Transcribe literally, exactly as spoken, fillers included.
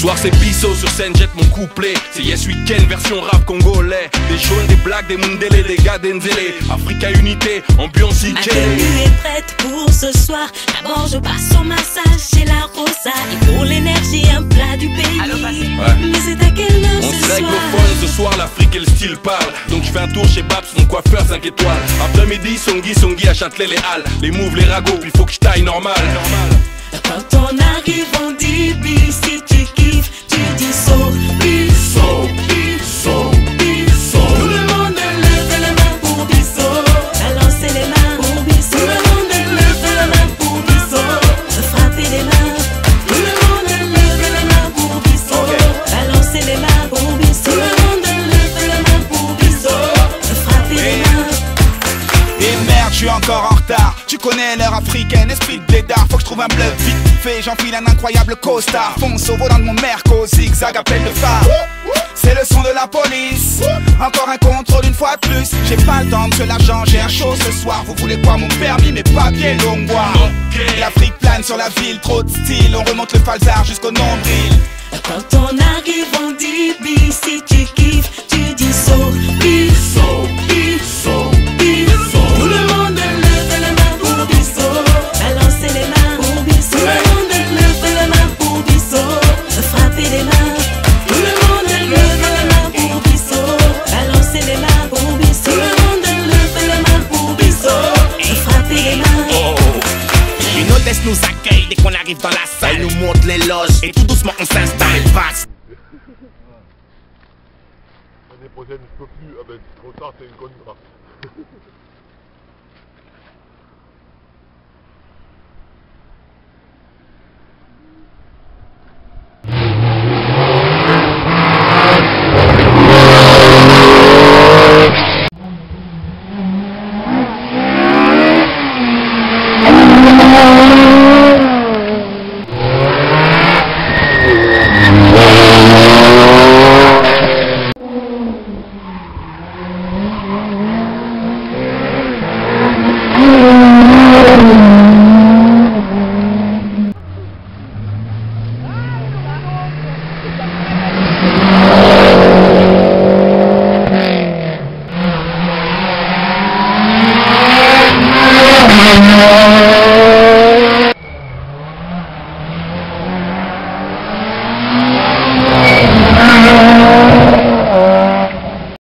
soir c'est Bissot sur scène, jette mon couplet. C'est Yes Weekend version rap congolais. Des jaunes, des blacks, des Mundele, des gars d'Enzele. Africa Unité, ambiance Ma Ike. tenue est prête pour ce soir. D'abord je passe au massage chez la Rosa. Et pour l'énergie un plat du pays. Ouais. Mais c'est à quelle heure On ce se règle soir? au phone, ce soir l'Afrique et le style parle. Donc je fais un tour chez Babs, mon coiffeur cinq étoiles. Après-midi, Songi, Songi à Châtelet les Halles. Les moves, les ragots, puis faut que je taille normal. Quand on arrive on dit bis. Si tu kiffes tu dis so bis. So, so, so. Tout le monde lève les mains pour Bisso. Balancez les mains pour Bisso. Tout le monde lève les mains pour Bisso. Frappez les mains. Tout le monde lève les mains pour Bisso. Balancez les mains pour Bisso. Tout le monde lève les mains pour Bisso. Frappez les mains. Et merde, je suis encore en retard. Tu connais l'heure africaine, esprit de blédard. Faut que je trouve un bluff vite fait, j'enfile un incroyable costard. Fonce au volant de mon Merco, zigzag appel de phare. C'est le son de la police. Encore un contrôle une fois de plus. J'ai pas le temps de l'argent, j'ai un show ce soir. Vous voulez quoi, mon permis, mes papiers longois. L'Afrique plane sur la ville, trop de style. On remonte le falzar jusqu'au nombril. Quand on arrive on dit bis. Si tu kiffes tu dis so bis. So, so, so. Tout le monde lève les mains pour Bisso. Balancez les mains pour Bisso. Tout le monde lève les mains pour Bisso. Frappez les mains. Tout le monde lève les mains pour Bisso. Balancez les mains pour Bisso. Tout le monde lève les mains pour Bisso. Frappez les mains. Une hôtesse nous accueille dès qu'on arrive dans la salle. Elle nous montre les loges et tout doucement on s'installe. Passe. L'année prochaine, je peux plus. Ah ben, trop tard, c'est un contrat.